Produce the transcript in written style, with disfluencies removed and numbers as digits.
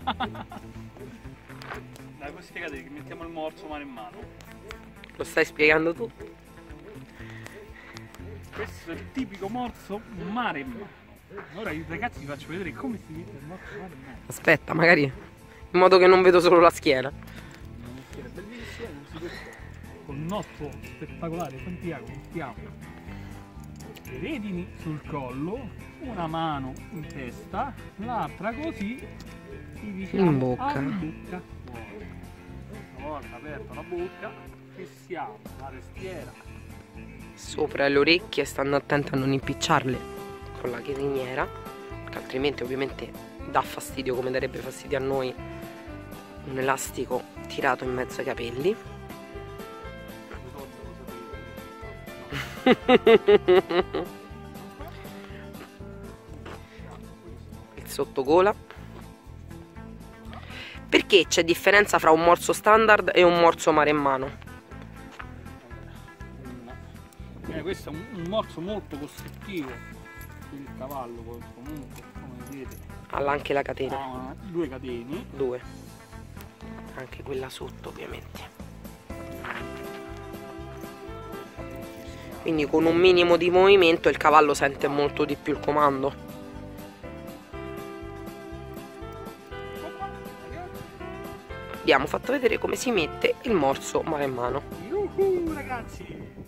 Dai, poi spiegate che mettiamo il morso mano in mano. Lo stai spiegando tu? Questo è il tipico morso mare in mano. Ora io ragazzi vi faccio vedere come si mette il morso mare in mano. Aspetta, magari in modo che non vedo solo la schiena. Una schiena bellissima, con il nostro spettacolare Santiago mettiamo le redini sul collo, una mano in testa, l'altra così ci diciamo In bocca. a bocca fuori. Una volta aperta la bocca fissiamo la tastiera Sopra le orecchie, stando attenti a non impicciarle con la criniera, perché altrimenti ovviamente dà fastidio, come darebbe fastidio a noi un elastico tirato in mezzo ai capelli. Il sottogola. Perché c'è differenza fra un morso standard e un morso maremmano? questo è un morso molto costrittivo per il cavallo, comunque come vedete Ha anche la catena. ha due catene, Due. Anche quella sotto ovviamente. Quindi con un minimo di movimento il cavallo sente molto di più il comando. Abbiamo fatto vedere come si mette il morso maremmano. ragazzi!